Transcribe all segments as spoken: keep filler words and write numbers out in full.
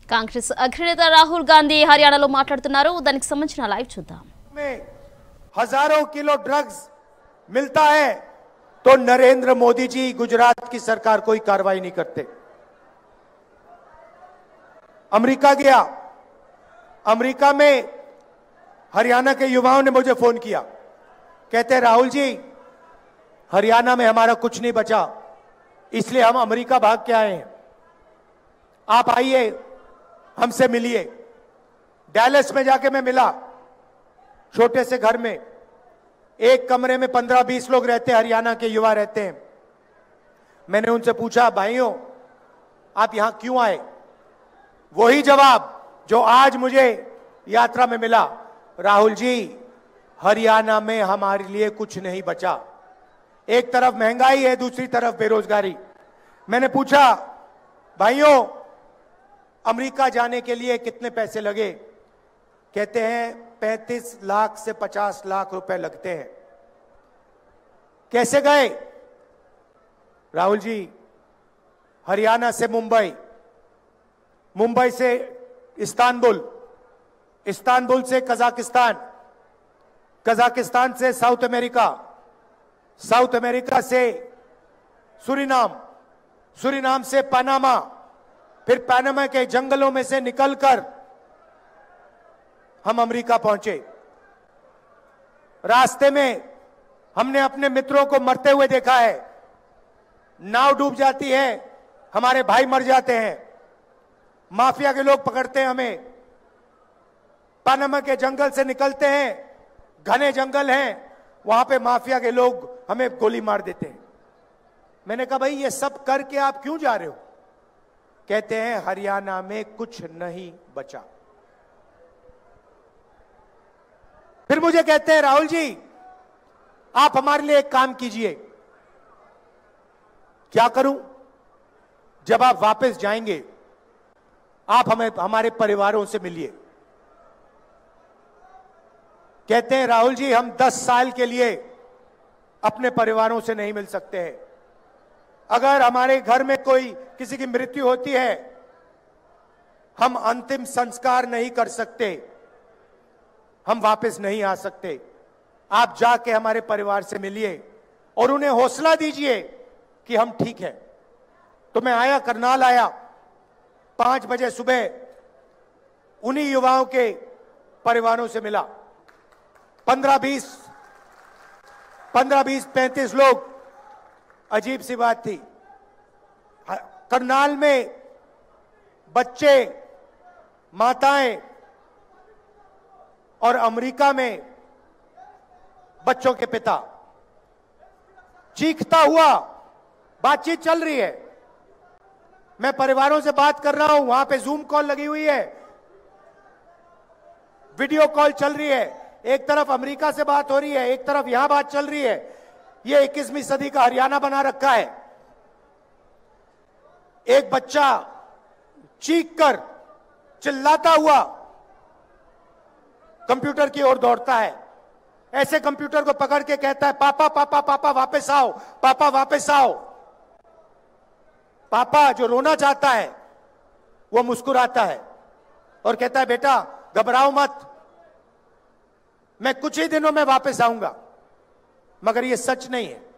కాంగ్రెస్ అగ్రనేత రాహుల్ గాంధీ హర్యానాలో మాట్లాడుతున్నారు. దానికి సంబంధించిన లైవ్ చూద్దాం. हजारों किलो ड्रग्स मिलता है तो नरेंद्र मोदी जी गुजरात की सरकार कोई कार्रवाई नहीं करते. अमेरिका गया, अमेरिका में हरियाणा के युवाओं ने मुझे फोन किया, कहते हैं राहुल जी हरियाणा में हमारा कुछ नहीं बचा, इसलिए हम अमेरिका भाग के आए हैं, आप आइए हमसे मिलिए. डैलस में जाके मैं मिला, छोटे से घर में एक कमरे में पंद्रह बीस लोग रहते हैं, हरियाणा के युवा रहते हैं. मैंने उनसे पूछा भाइयों आप यहां क्यों आए? वही जवाब जो आज मुझे यात्रा में मिला, राहुल जी हरियाणा में हमारे लिए कुछ नहीं बचा. एक तरफ महंगाई है, दूसरी तरफ बेरोजगारी. मैंने पूछा भाइयों अमेरिका जाने के लिए कितने पैसे लगे? कहते हैं पैंतीस लाख से पचास लाख रुपए लगते हैं. कैसे गए? राहुल जी हरियाणा से मुंबई, मुंबई से इस्तांबुल, इस्तांबुल से कजाकिस्तान, कजाकिस्तान से साउथ अमेरिका, साउथ अमेरिका से सूरीनाम, सूरीनाम से पनामा, फिर पनामा के जंगलों में से निकलकर हम अमेरिका पहुंचे. रास्ते में हमने अपने मित्रों को मरते हुए देखा है. नाव डूब जाती है, हमारे भाई मर जाते हैं, माफिया के लोग पकड़ते हैं हमें. पनामा के जंगल से निकलते हैं, घने जंगल हैं, वहां पे माफिया के लोग हमें गोली मार देते हैं. मैंने कहा भाई ये सब करके आप क्यों जा रहे हो? कहते हैं हरियाणा में कुछ नहीं बचा. फिर मुझे कहते हैं राहुल जी आप हमारे लिए एक काम कीजिए. क्या करूं? जब आप वापस जाएंगे आप हमें हमारे परिवारों से मिलिए. कहते हैं राहुल जी हम दस साल के लिए अपने परिवारों से नहीं मिल सकते हैं. अगर हमारे घर में कोई किसी की मृत्यु होती है हम अंतिम संस्कार नहीं कर सकते, हम वापस नहीं आ सकते. आप जाके हमारे परिवार से मिलिए और उन्हें हौसला दीजिए कि हम ठीक हैं. तो मैं आया, करनाल आया, पांच बजे सुबह उन्हीं युवाओं के परिवारों से मिला. पंद्रह बीस पंद्रह बीस पैंतीस लोग. अजीब सी बात थी, करनाल में बच्चे, माताएं और अमेरिका में बच्चों के पिता. चीखता हुआ बातचीत चल रही है, मैं परिवारों से बात कर रहा हूं, वहां पे जूम कॉल लगी हुई है, वीडियो कॉल चल रही है. एक तरफ अमेरिका से बात हो रही है, एक तरफ यहां बात चल रही है. ये इक्कीसवीं सदी का हरियाणा बना रखा है. एक बच्चा चीखकर चिल्लाता हुआ कंप्यूटर की ओर दौड़ता है, ऐसे कंप्यूटर को पकड़ के कहता है पापा पापा पापा वापस आओ, पापा वापस आओ. पापा जो रोना चाहता है वो मुस्कुराता है और कहता है बेटा घबराओ मत, मैं कुछ ही दिनों में वापस आऊंगा. मगर ये सच नहीं है.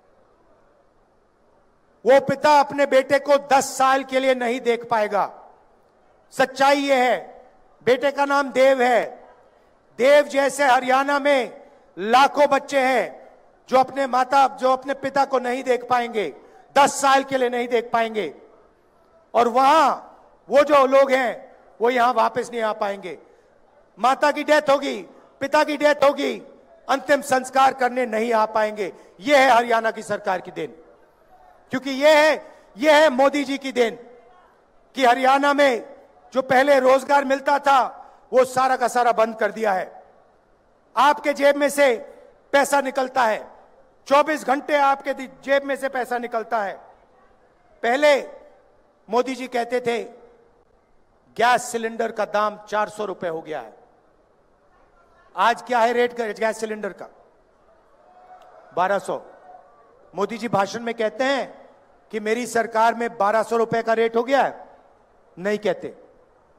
वो पिता अपने बेटे को दस साल के लिए नहीं देख पाएगा. सच्चाई ये है, बेटे का नाम देव है. देव जैसे हरियाणा में लाखों बच्चे हैं जो अपने माता जो अपने पिता को नहीं देख पाएंगे, दस साल के लिए नहीं देख पाएंगे. और वहां वो जो लोग हैं वो यहां वापस नहीं आ पाएंगे. माता की डेथ होगी, पिता की डेथ होगी, अंतिम संस्कार करने नहीं आ पाएंगे. यह है हरियाणा की सरकार की देन, क्योंकि यह है यह है मोदी जी की देन कि हरियाणा में जो पहले रोजगार मिलता था वो सारा का सारा बंद कर दिया है. आपके जेब में से पैसा निकलता है, चौबीस घंटे आपके जेब में से पैसा निकलता है. पहले मोदी जी कहते थे गैस सिलेंडर का दाम चार सौ रुपए हो गया है. आज क्या है रेट गैस सिलेंडर का? बारह सौ. मोदी जी भाषण में कहते हैं कि मेरी सरकार में बारह सौ रुपए का रेट हो गया है? नहीं कहते.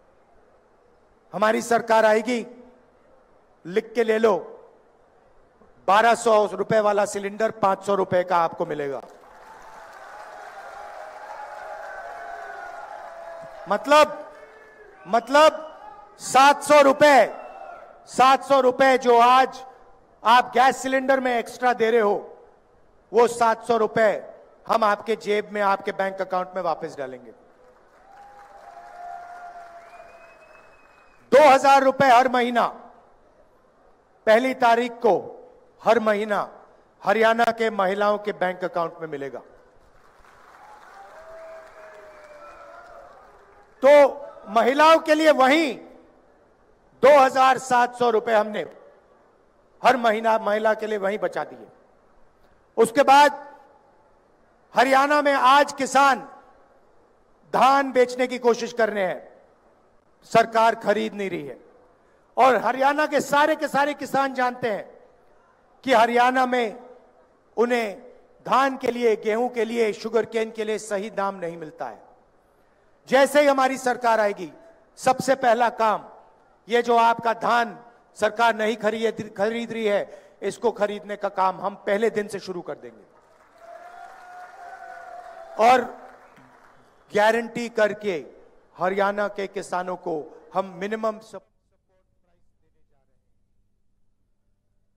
हमारी सरकार आएगी, लिख के ले लो, बारह सौ रुपए वाला सिलेंडर पांच सौ रुपए का आपको मिलेगा। मतलब मतलब सात सौ रुपए सात सौ रुपए जो आज आप गैस सिलेंडर में एक्स्ट्रा दे रहे हो, वो सात सौ रुपए हम आपके जेब में, आपके बैंक अकाउंट में वापस डालेंगे। दो हजार रुपए हर महीना, पहली तारीख को हर महीना हरियाणा के महिलाओं के बैंक अकाउंट में मिलेगा। तो महिलाओं के लिए वहीं दो हजार सात सौ रुपए हमने हर महीना महिला के लिए वहीं बचा दिए। उसके बाद हरियाणा में आज किसान धान बेचने की कोशिश कर रहे हैं, सरकार खरीद नहीं रही है। और हरियाणा के सारे के सारे किसान जानते हैं कि हरियाणा में उन्हें धान के लिए, गेहूं के लिए, शुगर केन के लिए सही दाम नहीं मिलता है। जैसे ही हमारी सरकार आएगी, सबसे पहला काम, ये जो आपका धान सरकार नहीं खरीद खरीद रही है, इसको खरीदने का काम हम पहले दिन से शुरू कर देंगे और गारंटी करके हरियाणा के किसानों को हम मिनिमम